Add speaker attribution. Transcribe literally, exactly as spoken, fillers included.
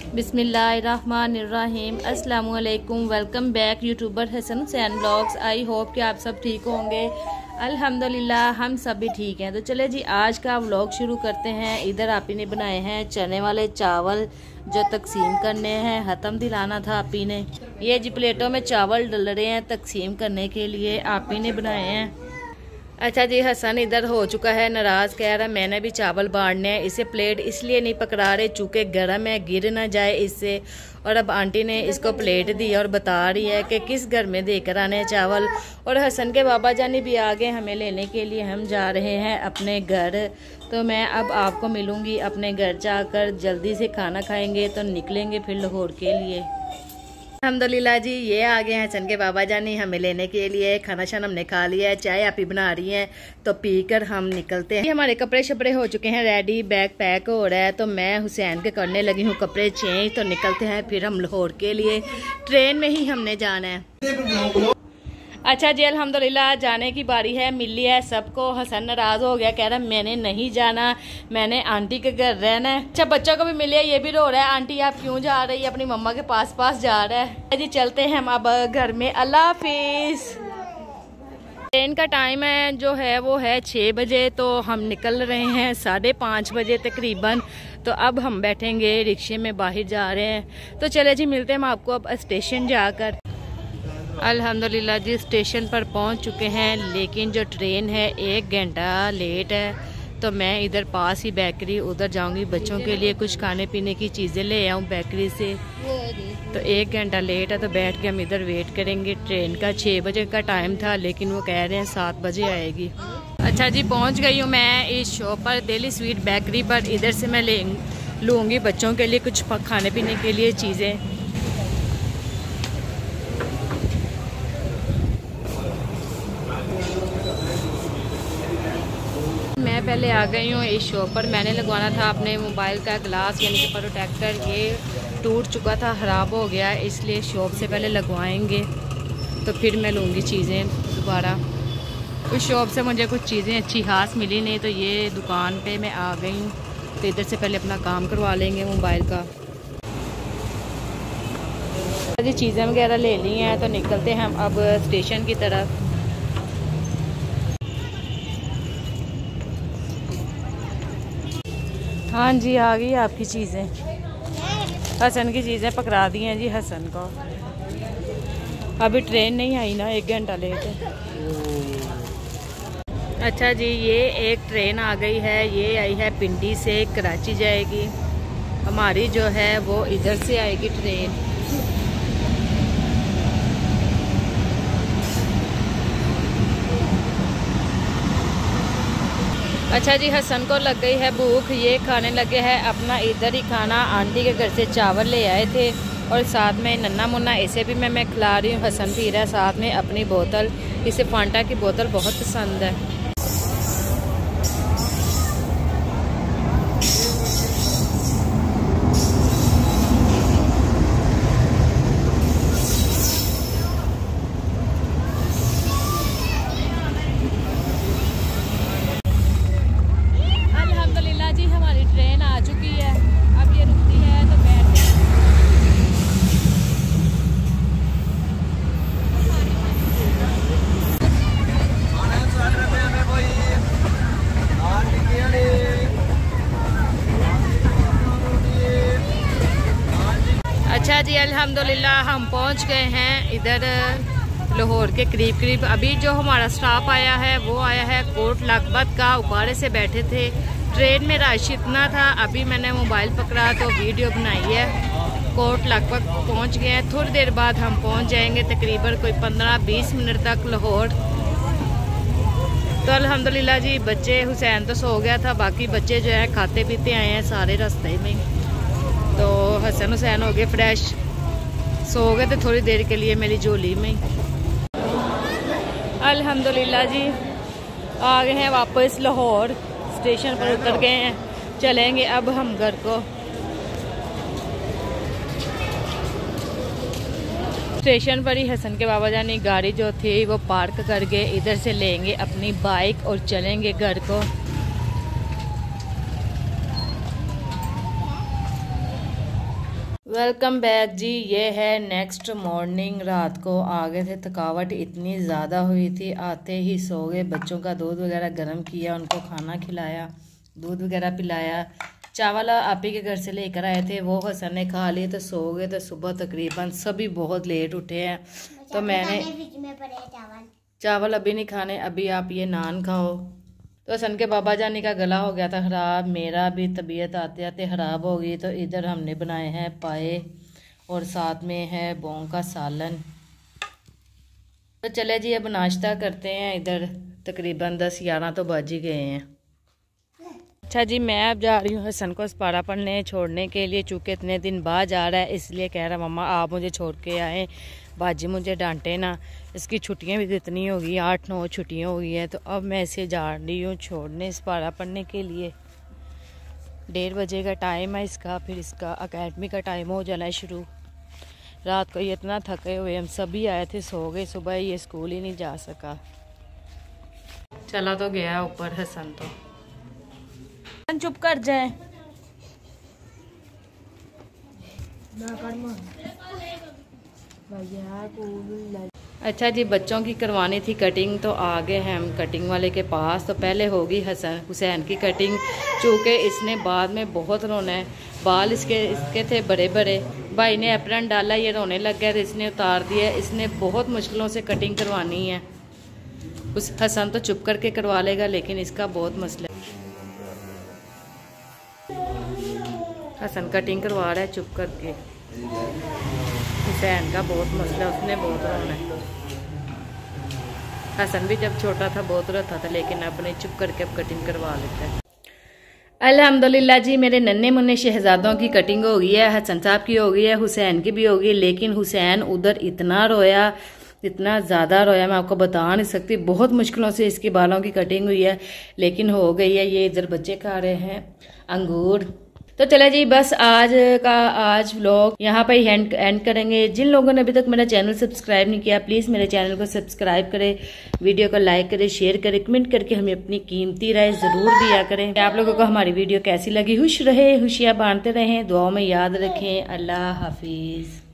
Speaker 1: बिस्मिल्लाहिर्रहमानिर्रहीम अस्सलामुअलैकुम। Welcome back YouTuber Hasan Hussain blogs. I hope कि आप सब ठीक होंगे। अल्हम्दुलिल्लाह हम सब भी ठीक हैं। तो चले जी आज का व्लॉग शुरू करते हैं। इधर आपी ने बनाए हैं चने वाले चावल जो तकसीम करने हैं, हतम दिलाना था आपी ने। ये जी प्लेटों में चावल डल रहे हैं तकसीम करने के लिए, आपी ने बनाए हैं। अच्छा जी, हसन इधर हो चुका है नाराज़, कह रहा है मैंने भी चावल बांटने हैं। इसे प्लेट इसलिए नहीं पकड़ा रहे चूँकि गर्म है, गिर ना जाए इससे। और अब आंटी ने इसको प्लेट दी और बता रही है कि किस घर में देकर आने हैं चावल। और हसन के बाबा जानी भी आ गए हमें लेने के लिए, हम जा रहे हैं अपने घर। तो मैं अब आपको मिलूँगी अपने घर जाकर, जल्दी से खाना खाएँगे तो निकलेंगे फिर लाहौर के लिए। अल्हम्दुलिल्लाह जी, ये आ गए हैं हसन के बाबा जानी हमें लेने के लिए। खाना शाना हमने खा लिया है, चाय आप ही बना रही हैं तो पीकर हम निकलते हैं। हमारे कपड़े शपड़े हो चुके हैं रेडी, बैग पैक हो रहा है। तो मैं हुसैन के करने लगी हूँ कपड़े चेंज, तो निकलते हैं फिर हम लाहौर के लिए। ट्रेन में ही हमने जाना है। अच्छा जी, अल्हम्दुलिल्लाह जाने की बारी है, मिली है सबको। हसन नाराज हो गया, कह रहा मैंने नहीं जाना, मैंने आंटी के घर रहना है। अच्छा बच्चों को भी मिले, ये भी रो रहा है आंटी आप क्यों जा रही है, अपनी मम्मा के पास पास जा रहा है। जी चलते हैं हम अब घर में। अल्लाह हाफिज। ट्रेन का टाइम है जो है वो है छः बजे, तो हम निकल रहे हैं साढ़े पाँच बजे तकरीबन। तो अब हम बैठेंगे रिक्शे में, बाहर जा रहे हैं। तो चले जी मिलते हैं हम आपको अब स्टेशन जाकर। अल्हम्दुलिल्लाह जी स्टेशन पर पहुंच चुके हैं, लेकिन जो ट्रेन है एक घंटा लेट है। तो मैं इधर पास ही बेकरी, उधर जाऊंगी बच्चों के लिए कुछ खाने पीने की चीज़ें ले आऊँ बेकरी से। तो एक घंटा लेट है तो बैठ के हम इधर वेट करेंगे। ट्रेन का छः बजे का टाइम था, लेकिन वो कह रहे हैं सात बजे आएगी। अच्छा जी, पहुँच गई हूँ मैं इस शॉप पर, डेली स्वीट बेकरी पर। इधर से मैं ले लूँगी बच्चों के लिए कुछ खाने पीने के लिए चीज़ें। मैं पहले आ गई हूँ इस शॉप पर। मैंने लगवाना था अपने मोबाइल का ग्लास यानी कि प्रोटेक्टर, ये टूट चुका था, ख़राब हो गया, इसलिए शॉप से पहले लगवाएंगे तो फिर मैं लूँगी चीज़ें दोबारा। उस शॉप से मुझे कुछ चीज़ें अच्छी खास मिली नहीं, तो ये दुकान पे मैं आ गई हूँ। तो इधर से पहले अपना काम करवा लेंगे मोबाइल का। जी चीज़ें वगैरह ले ली हैं तो निकलते हैं हम अब स्टेशन की तरफ। हाँ जी आ गई आपकी चीज़ें, हसन की चीज़ें पकड़ा दी हैं जी हसन को। अभी ट्रेन नहीं आई ना, एक घंटा लेट है। अच्छा जी, ये एक ट्रेन आ गई है, ये आई है पिंडी से, कराची जाएगी। हमारी जो है वो इधर से आएगी ट्रेन। अच्छा जी, हसन को लग गई है भूख, ये खाने लगे हैं अपना इधर ही खाना। आंटी के घर से चावल ले आए थे और साथ में नन्ना मुन्ना इसे भी मैं मैं खिला रही हूँ। हसन पी रहा है साथ में अपनी बोतल, इसे फांटा की बोतल बहुत पसंद है। अच्छा जी, अल्हम्दुलिल्लाह हम पहुंच गए हैं इधर लाहौर के करीब करीब। अभी जो हमारा स्टाफ आया है वो आया है कोट लखपत का, उपाड़े से बैठे थे। ट्रेन में रश इतना था, अभी मैंने मोबाइल पकड़ा तो वीडियो बनाई है। कोट लखपत पहुंच गए हैं, थोड़ी देर बाद हम पहुंच जाएंगे, तकरीबन कोई पंद्रह बीस मिनट तक लाहौर। तो अल्हम्दुलिल्लाह जी बच्चे, हुसैन तो सो गया था, बाकी बच्चे जो है खाते पीते आए हैं सारे रास्ते में। तो हसन हुसैन हो गए फ्रेश, सो गए थे थोड़ी देर के लिए मेरी झोली में। अल्हम्दुलिल्लाह जी आ गए हैं वापस लाहौर, स्टेशन पर उतर गए हैं, चलेंगे अब हम घर को। स्टेशन पर ही हसन के बाबा जानी गाड़ी जो थी वो पार्क करके इधर से लेंगे अपनी बाइक और चलेंगे घर को। वेलकम बैक जी। ये है नेक्स्ट मॉर्निंग। रात को आ गए थे, थकावट इतनी ज़्यादा हुई थी, आते ही सो गए। बच्चों का दूध वगैरह गर्म किया, उनको खाना खिलाया, दूध वगैरह पिलाया। चावल आप ही के घर से लेकर आए थे, वो हसन ने खा लिए तो सो गए। तो सुबह तकरीबन सभी बहुत लेट उठे हैं, तो मैंने चावल अभी नहीं खाने, अभी आप ये नान खाओ। तो हसन के बाबा जानी का गला हो गया था ख़राब, मेरा भी तबीयत आते आते ख़राब हो गई। तो इधर हमने बनाए हैं पाए और साथ में है बोंग का सालन। तो चले जी अब नाश्ता करते हैं। इधर तकरीबन दस ग्यारह तो बज ही गए हैं। अच्छा जी, मैं अब जा रही हूँ हसन को सपारा पढ़ने छोड़ने के लिए, चूँकि इतने दिन बाद जा रहा है, इसलिए कह रहा मम्मा आप मुझे छोड़ के आए, बाजी मुझे डांटे ना। इसकी छुट्टियां भी कितनी होगी, आठ नौ छुट्टियां हो गई है। तो अब मैं इसे जा रही हूँ छोड़ने सपारा पढ़ने के लिए। डेढ़ बजे का टाइम है इसका, फिर इसका अकेडमी का टाइम हो जाना है शुरू। रात को ये इतना थके हुए, हम सभी आए थे, सो गए। सुबह ये स्कूल ही नहीं जा सका। चला तो गया ऊपर हसन, तो चुप कर जाए। अच्छा जी, बच्चों की करवानी थी कटिंग, तो आ गए हैं हम कटिंग वाले के पास। तो पहले होगी हसन हुसैन की कटिंग, चूँकि इसने बाद में बहुत रोना है। बाल इसके इसके थे बड़े बड़े, भाई ने एप्रन डाला, ये रोने लग गया, तो इसने उतार दिया। इसने बहुत मुश्किलों से कटिंग करवानी है। उस हसन तो चुप करके करवा लेगा, लेकिन इसका बहुत मसला है। हसन कटिंग करवा रहा है चुप करके। हुसैन का बहुत मसला, उसने बहुत रोना है। हसन भी जब छोटा था बहुत रोता था, लेकिन अपने चुप करके अब कटिंग करवा लेता है। अल्हम्दुलिल्लाह जी, मेरे नन्हे मुन्ने शहजादों की कटिंग हो गई है। हसन साहब की हो गई है, हुसैन की भी हो गई। लेकिन हुसैन उधर इतना रोया, इतना ज़्यादा रोया, मैं आपको बता नहीं सकती। बहुत मुश्किलों से इसकी बालों की कटिंग हुई है, लेकिन हो गई है। ये इधर बच्चे खा रहे हैं अंगूर। तो चले जी, बस आज का आज व्लॉग यहाँ पर एंड एंड करेंगे। जिन लोगों ने अभी तक मेरा चैनल सब्सक्राइब नहीं किया, प्लीज़ मेरे चैनल को सब्सक्राइब करें, वीडियो को लाइक करें, शेयर करें, कमेंट करके हमें अपनी कीमती राय ज़रूर दिया करें। आप लोगों को हमारी वीडियो कैसी लगी? खुश रहे, खुशियाँ बांटते रहें, दुआओं में याद रखें। अल्लाह हाफिज़।